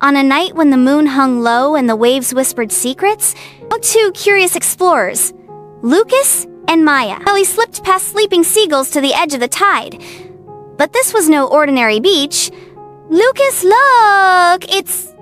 On a night when the moon hung low and the waves whispered secrets, two curious explorers, Lucas and Maya, slipped past sleeping seagulls to the edge of the tide. But this was no ordinary beach. Lucas, look! It's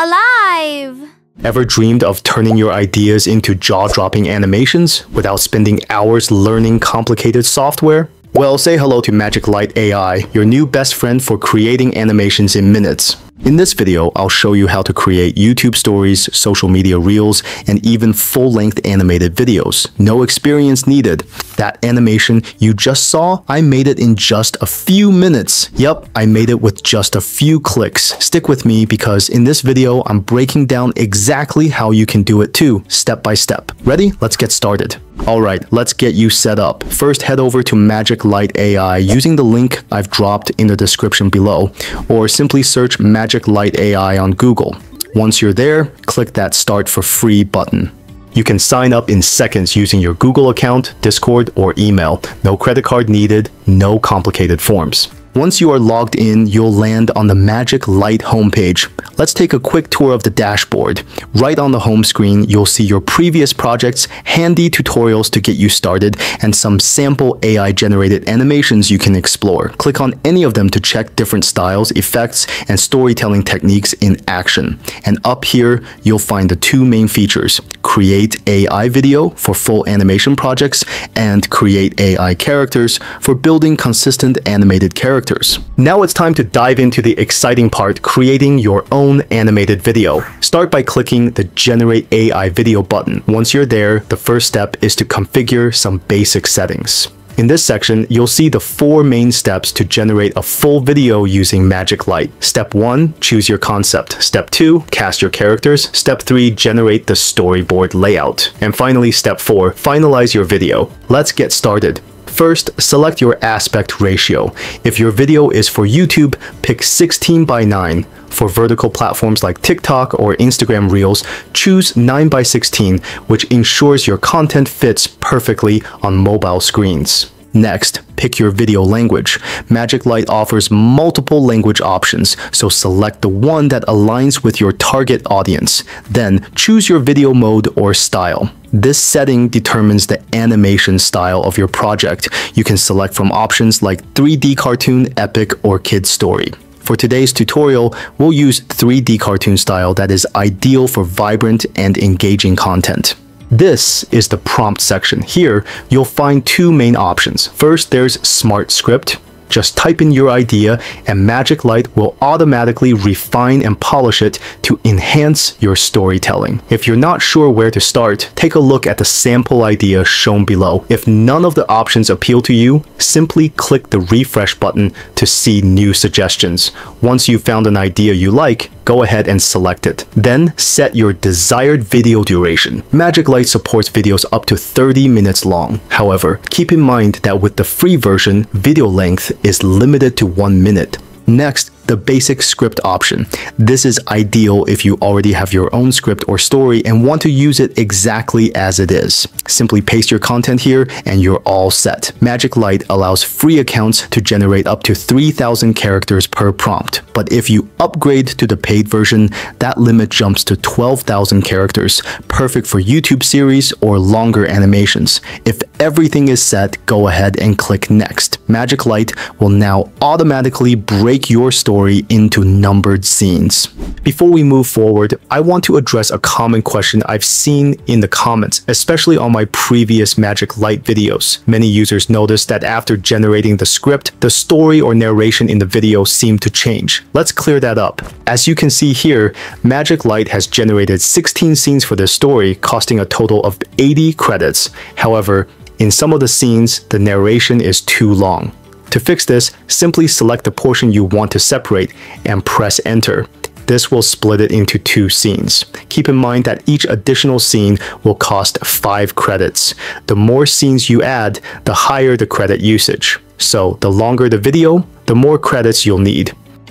alive! Ever dreamed of turning your ideas into jaw-dropping animations without spending hours learning complicated software? Well, say hello to Magic Light AI, your new best friend for creating animations in minutes. In this video, I'll show you how to create YouTube stories, social media reels, and even full-length animated videos. No experience needed. That animation you just saw, I made it in just a few minutes. Yup, I made it with just a few clicks. Stick with me because in this video, I'm breaking down exactly how you can do it too, step by step. Ready? Let's get started. Alright, let's get you set up. First, head over to Magic Light AI using the link I've dropped in the description below, or simply search Magic Light AI on Google. Once you're there, click that Start for Free button. You can sign up in seconds using your Google account, Discord, or email. No credit card needed, no complicated forms. Once you are logged in, you'll land on the Magic Light homepage. Let's take a quick tour of the dashboard. Right on the home screen, you'll see your previous projects, handy tutorials to get you started, and some sample AI-generated animations you can explore. Click on any of them to check different styles, effects, and storytelling techniques in action. And up here, you'll find the two main features: Create AI Video for full animation projects, and Create AI Characters for building consistent animated characters. Now it's time to dive into the exciting part, creating your own animated video. Start by clicking the Generate AI Video button. Once you're there, the first step is to configure some basic settings. In this section, you'll see the 4 main steps to generate a full video using Magic Light. Step 1, choose your concept. Step 2, cast your characters. Step 3, generate the storyboard layout. And finally, Step 4, finalize your video. Let's get started. First, select your aspect ratio. If your video is for YouTube, pick 16:9. For vertical platforms like TikTok or Instagram Reels, choose 9:16, which ensures your content fits perfectly on mobile screens. Next, pick your video language. Magic Light offers multiple language options, so select the one that aligns with your target audience. Then, choose your video mode or style. This setting determines the animation style of your project. You can select from options like 3D cartoon, epic, or kid story. For today's tutorial, we'll use 3D cartoon style that is ideal for vibrant and engaging content. This is the prompt section. Here, you'll find 2 main options. First, there's Smart Script. Just type in your idea and Magic Light will automatically refine and polish it to enhance your storytelling. If you're not sure where to start, take a look at the sample idea shown below. If none of the options appeal to you, simply click the refresh button to see new suggestions. Once you've found an idea you like, go ahead and select it. Then set your desired video duration. Magic Light supports videos up to 30 minutes long. However, keep in mind that with the free version, video length is limited to 1 minute. Next, the basic script option. This is ideal if you already have your own script or story and want to use it exactly as it is. Simply paste your content here and you're all set. Magic Light allows free accounts to generate up to 3,000 characters per prompt. But if you upgrade to the paid version, that limit jumps to 12,000 characters, perfect for YouTube series or longer animations. If everything is set, go ahead and click Next. Magic Light will now automatically break your story into numbered scenes. Before we move forward, I want to address a common question I've seen in the comments, especially on my previous Magic Light videos. Many users noticed that after generating the script, the story or narration in the video seemed to change. Let's clear that up. As you can see here, Magic Light has generated 16 scenes for this story, costing a total of 80 credits. However, in some of the scenes, the narration is too long. To fix this, simply select the portion you want to separate and press enter. This will split it into 2 scenes. Keep in mind that each additional scene will cost 5 credits. The more scenes you add, the higher the credit usage. So the longer the video, the more credits you'll need.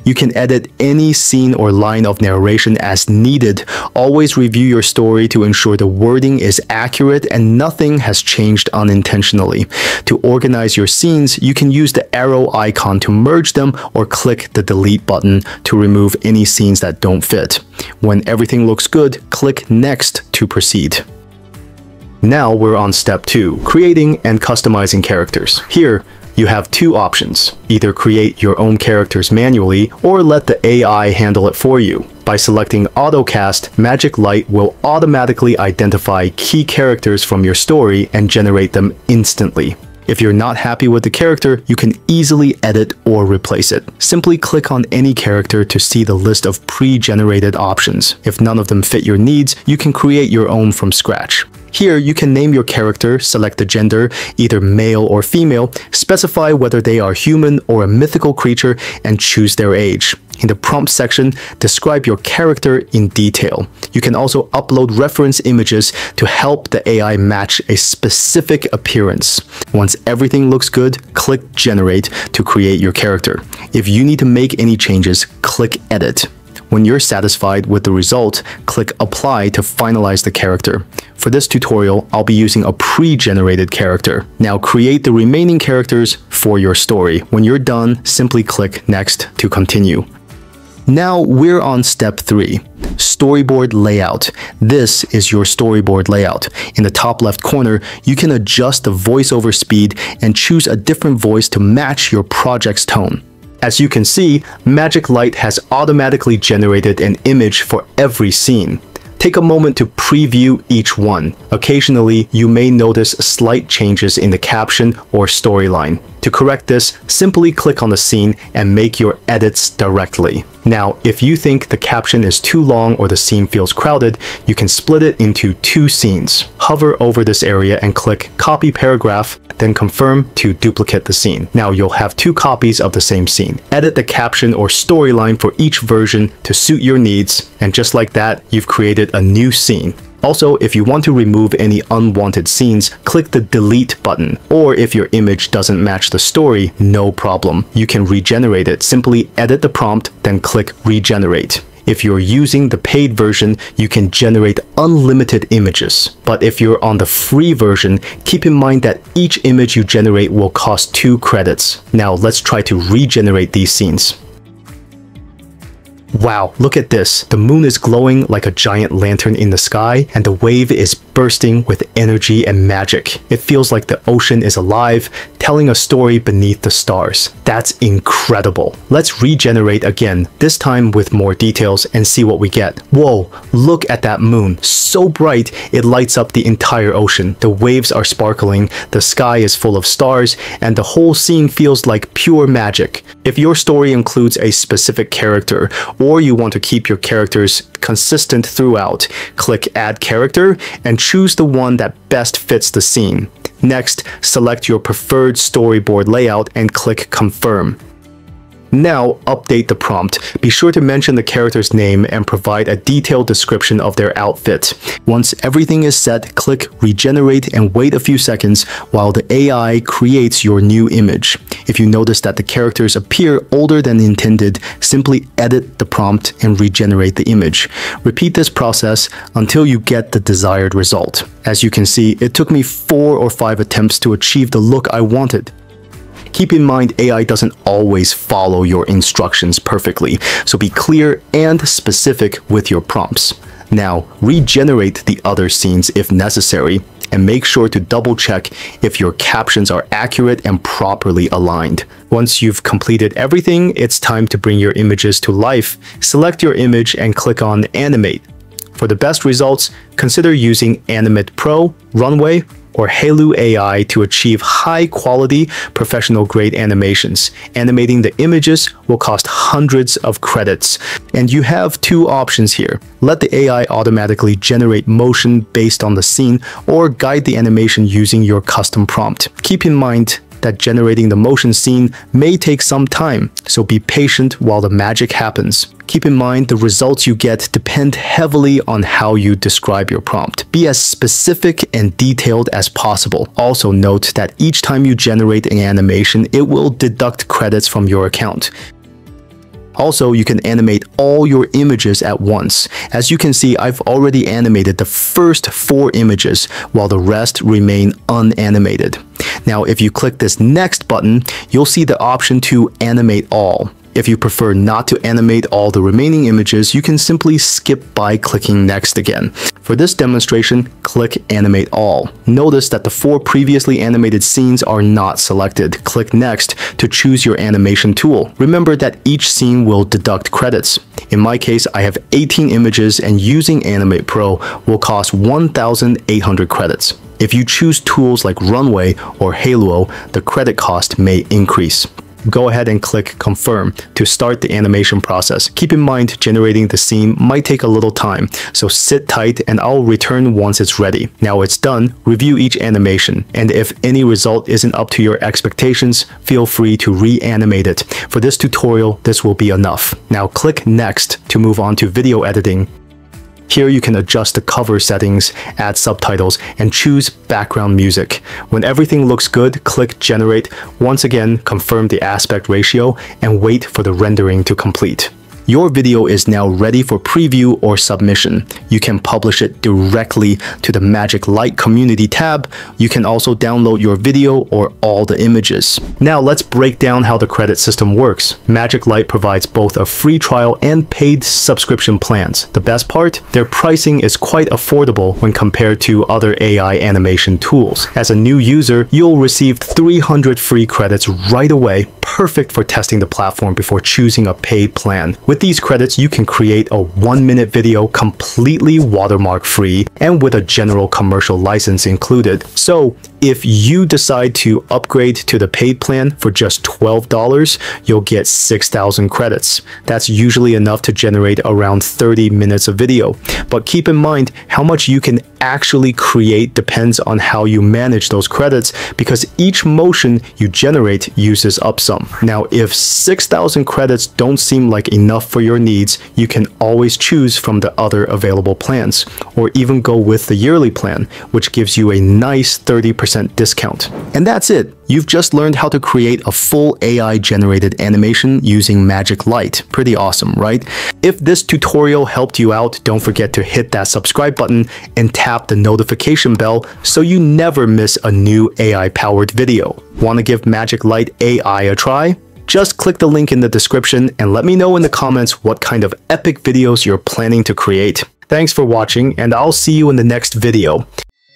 You can edit any scene or line of narration as needed. Always review your story to ensure the wording is accurate and nothing has changed unintentionally. To organize your scenes, you can use the arrow icon to merge them or click the delete button to remove any scenes that don't fit. When everything looks good, click Next to proceed. Now we're on step 2, creating and customizing characters. Here, you have two options. Either create your own characters manually or let the AI handle it for you. By selecting AutoCast, Magic Light will automatically identify key characters from your story and generate them instantly. If you're not happy with the character, you can easily edit or replace it. Simply click on any character to see the list of pre-generated options. If none of them fit your needs, you can create your own from scratch. Here, you can name your character, select the gender, either male or female, specify whether they are human or a mythical creature, and choose their age. In the prompt section, describe your character in detail. You can also upload reference images to help the AI match a specific appearance. Once everything looks good, click Generate to create your character. If you need to make any changes, click Edit. When you're satisfied with the result, click Apply to finalize the character. For this tutorial, I'll be using a pre-generated character. Now create the remaining characters for your story. When you're done, simply click Next to continue. Now we're on step 3, storyboard layout. This is your storyboard layout. In the top left corner, you can adjust the voiceover speed and choose a different voice to match your project's tone. As you can see, Magic Light has automatically generated an image for every scene. Take a moment to preview each one. Occasionally, you may notice slight changes in the caption or storyline. To correct this, simply click on the scene and make your edits directly. Now, if you think the caption is too long or the scene feels crowded, you can split it into 2 scenes. Hover over this area and click Copy Paragraph, then confirm to duplicate the scene. Now you'll have 2 copies of the same scene. Edit the caption or storyline for each version to suit your needs, and just like that, you've created a new scene. Also, if you want to remove any unwanted scenes, click the delete button. Or if your image doesn't match the story, no problem. You can regenerate it. Simply edit the prompt, then click regenerate. If you're using the paid version, you can generate unlimited images. But if you're on the free version, keep in mind that each image you generate will cost 2 credits. Now let's try to regenerate these scenes. Wow, look at this. The moon is glowing like a giant lantern in the sky, and the wave is bursting with energy and magic. It feels like the ocean is alive, telling a story beneath the stars. That's incredible. Let's regenerate again, this time with more details, and see what we get. Whoa, look at that moon. So bright, it lights up the entire ocean. The waves are sparkling, the sky is full of stars, and the whole scene feels like pure magic. If your story includes a specific character, or you want to keep your characters consistent throughout, click Add Character and choose the one that best fits the scene. Next, select your preferred storyboard layout and click Confirm. Now, update the prompt. Be sure to mention the character's name and provide a detailed description of their outfit. Once everything is set, click Regenerate and wait a few seconds while the AI creates your new image. If you notice that the characters appear older than intended, simply edit the prompt and regenerate the image. Repeat this process until you get the desired result. As you can see, it took me 4 or 5 attempts to achieve the look I wanted. Keep in mind, AI doesn't always follow your instructions perfectly, so be clear and specific with your prompts. Now, regenerate the other scenes if necessary, and make sure to double check if your captions are accurate and properly aligned. Once you've completed everything, it's time to bring your images to life. Select your image and click on Animate. For the best results, consider using Animate Pro, Runway, or Hailu AI to achieve high-quality, professional-grade animations. Animating the images will cost hundreds of credits, and you have 2 options here. Let the AI automatically generate motion based on the scene, or guide the animation using your custom prompt. Keep in mind that generating the motion scene may take some time, so be patient while the magic happens. Keep in mind the results you get depend heavily on how you describe your prompt. Be as specific and detailed as possible. Also note that each time you generate an animation, it will deduct credits from your account. Also, you can animate all your images at once. As you can see, I've already animated the first 4 images, while the rest remain unanimated. Now, if you click this next button, you'll see the option to animate all. If you prefer not to animate all the remaining images, you can simply skip by clicking next again. For this demonstration, click Animate All. Notice that the 4 previously animated scenes are not selected. Click Next to choose your animation tool. Remember that each scene will deduct credits. In my case, I have 18 images, and using Animate Pro will cost 1,800 credits. If you choose tools like Runway or Hailuo, the credit cost may increase. Go ahead and click Confirm to start the animation process. Keep in mind, generating the scene might take a little time, so sit tight and I'll return once it's ready. Now it's done, review each animation, and if any result isn't up to your expectations, feel free to reanimate it. For this tutorial, this will be enough. Now click Next to move on to video editing. Here you can adjust the cover settings, add subtitles, and choose background music. When everything looks good, click Generate. Once again, confirm the aspect ratio and wait for the rendering to complete. Your video is now ready for preview or submission. You can publish it directly to the Magic Light Community tab. You can also download your video or all the images. Now let's break down how the credit system works. Magic Light provides both a free trial and paid subscription plans. The best part? Their pricing is quite affordable when compared to other AI animation tools. As a new user, you'll receive 300 free credits right away, perfect for testing the platform before choosing a paid plan. With these credits, you can create a 1-minute video completely watermark free and with a general commercial license included. So if you decide to upgrade to the paid plan for just $12, you'll get 6,000 credits. That's usually enough to generate around 30 minutes of video. But keep in mind, how much you can actually create depends on how you manage those credits, because each motion you generate uses up some. Now, if 6,000 credits don't seem like enough for your needs, you can always choose from the other available plans, or even go with the yearly plan, which gives you a nice 30% discount. And that's it. You've just learned how to create a full AI-generated animation using Magic Light. Pretty awesome, right? If this tutorial helped you out, don't forget to hit that subscribe button and tap the notification bell so you never miss a new AI-powered video. Want to give Magic Light AI a try? Just click the link in the description and let me know in the comments what kind of epic videos you're planning to create. Thanks for watching, and I'll see you in the next video.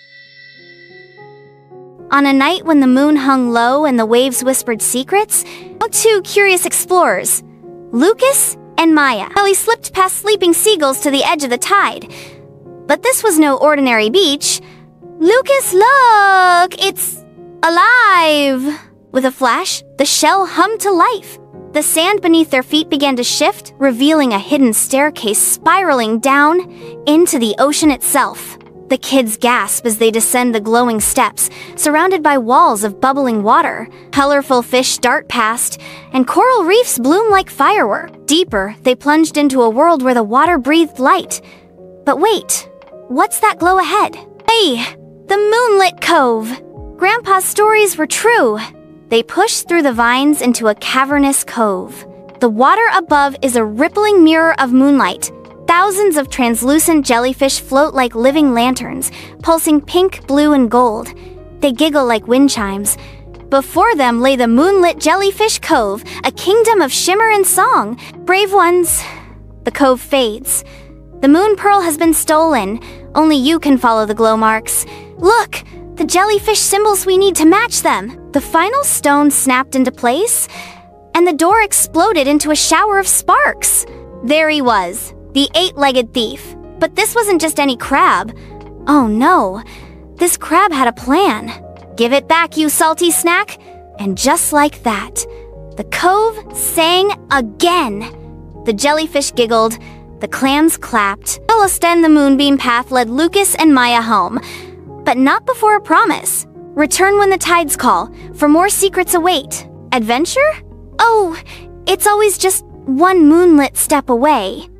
On a night when the moon hung low and the waves whispered secrets, 2 curious explorers, Lucas and Maya, slipped past sleeping seagulls to the edge of the tide. But this was no ordinary beach. Lucas, look! It's alive! With a flash, the shell hummed to life. The sand beneath their feet began to shift, revealing a hidden staircase spiraling down into the ocean itself. The kids gasp as they descend the glowing steps, surrounded by walls of bubbling water. Colorful fish dart past, and coral reefs bloom like fireworks. Deeper, they plunged into a world where the water breathed light. But wait, what's that glow ahead? Hey, the Moonlit Cove! Grandpa's stories were true. They pushed through the vines into a cavernous cove. The water above is a rippling mirror of moonlight. Thousands of translucent jellyfish float like living lanterns, pulsing pink, blue, and gold. They giggle like wind chimes. Before them lay the Moonlit Jellyfish Cove, a kingdom of shimmer and song. Brave ones, the cove fades. The moon pearl has been stolen. Only you can follow the glow marks. Look, the jellyfish symbols we need to match them. The final stone snapped into place, and the door exploded into a shower of sparks. There he was, the 8-legged thief. But this wasn't just any crab. Oh no, this crab had a plan. Give it back, you salty snack. And just like that, the cove sang again. The jellyfish giggled, the clams clapped. Celestin, the moonbeam path, led Lucas and Maya home. But not before a promise. Return when the tides call, for more secrets await. Adventure? Oh, it's always just one moonlit step away.